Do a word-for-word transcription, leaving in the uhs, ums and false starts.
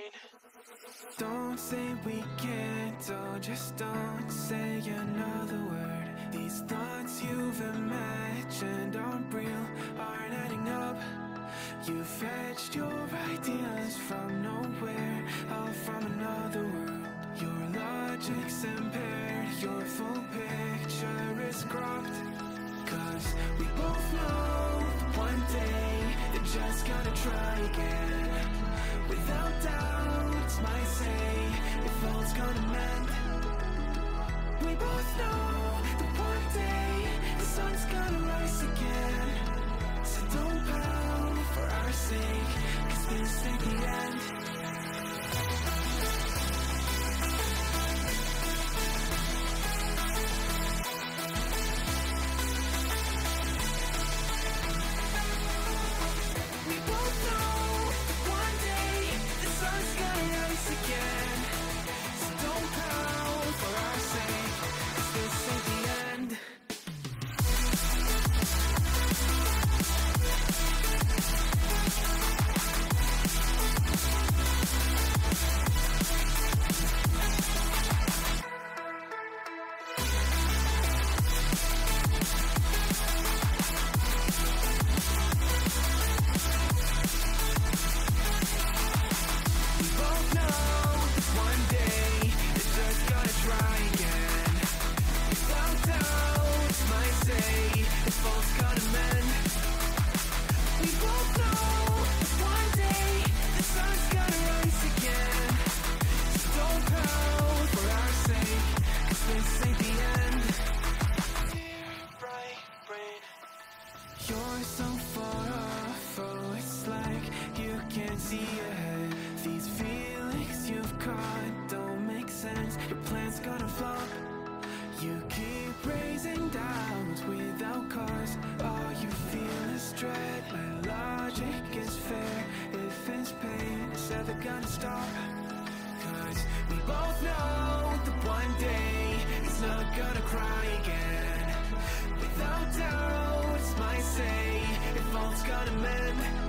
Don't say we can't, oh, just don't say another word. These thoughts you've imagined aren't real, aren't adding up. You fetched your ideas from nowhere, all from another world. Your logic's impaired, your full picture is cropped. Cause we both know one day they're just gonna try again. Without doubt, might say if all's gonna mend. We both know that one day the sun's gonna rise again. So don't pout for our sake, cause this ain't the end. You're so far off, oh, it's like you can't see ahead. These feelings you've caught don't make sense, your plan's gonna flop. You keep raising doubts without cause, all you feel is dread. My logic is fair, if it's pain, it's never gonna stop. Cause we both know that one day it's not gonna cry again. Without doubt, might say if all's gonna mend.